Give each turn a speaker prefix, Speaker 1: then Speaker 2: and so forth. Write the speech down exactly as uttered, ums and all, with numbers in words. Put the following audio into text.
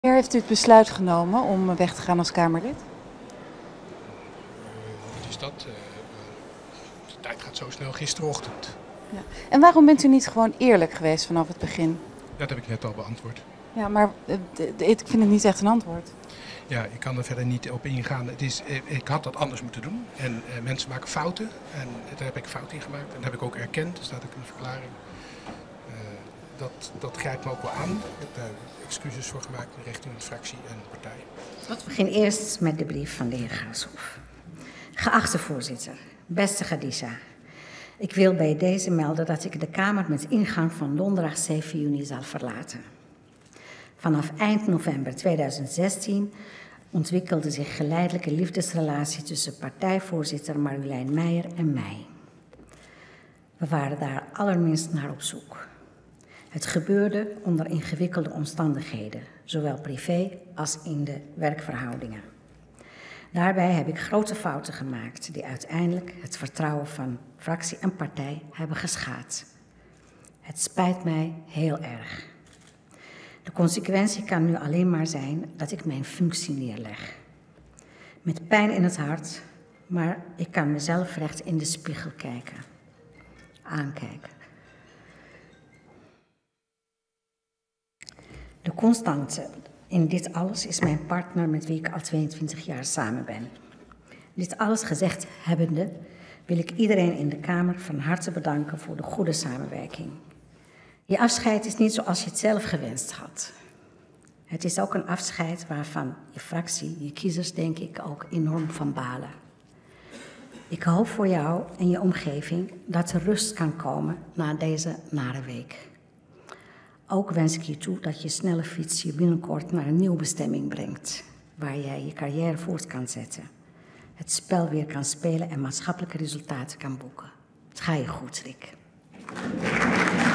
Speaker 1: Wanneer heeft u het besluit genomen om weg te gaan als Kamerlid?
Speaker 2: Wat is dat? Uh, de tijd gaat zo snel, gisterochtend.
Speaker 1: Ja. En waarom bent u niet gewoon eerlijk geweest vanaf het begin?
Speaker 2: Dat heb ik net al beantwoord.
Speaker 1: Ja, maar uh, ik vind het niet echt een antwoord.
Speaker 2: Ja, ik kan er verder niet op ingaan. Het is, ik had dat anders moeten doen. En uh, mensen maken fouten. En daar heb ik fout in gemaakt. En dat heb ik ook erkend. Er staat ook in de verklaring. Uh, dat, dat grijpt me ook wel aan. Ik heb daar excuses voor gemaakt richting de fractie en de partij.
Speaker 3: We beginnen eerst met de brief van de heer Gaashoff. Geachte voorzitter, beste Khadija. Ik wil bij deze melden dat ik de Kamer met ingang van donderdag zeven juni zal verlaten. Vanaf eind november tweeduizend zestien ontwikkelde zich geleidelijk een liefdesrelatie tussen partijvoorzitter Marjolein Meijer en mij. We waren daar allerminst naar op zoek. Het gebeurde onder ingewikkelde omstandigheden, zowel privé als in de werkverhoudingen. Daarbij heb ik grote fouten gemaakt die uiteindelijk het vertrouwen van fractie en partij hebben geschaad. Het spijt mij heel erg. De consequentie kan nu alleen maar zijn dat ik mijn functie neerleg. Met pijn in het hart, maar ik kan mezelf recht in de spiegel kijken. Aankijken. De constante in dit alles is mijn partner met wie ik al tweeëntwintig jaar samen ben. Dit alles gezegd hebbende wil ik iedereen in de Kamer van harte bedanken voor de goede samenwerking. Je afscheid is niet zoals je het zelf gewenst had. Het is ook een afscheid waarvan je fractie, je kiezers denk ik ook enorm van balen. Ik hoop voor jou en je omgeving dat er rust kan komen na deze nare week. Ook wens ik je toe dat je snelle fiets je binnenkort naar een nieuwe bestemming brengt, waar jij je carrière voort kan zetten, het spel weer kan spelen en maatschappelijke resultaten kan boeken. Het gaat je goed, Rick.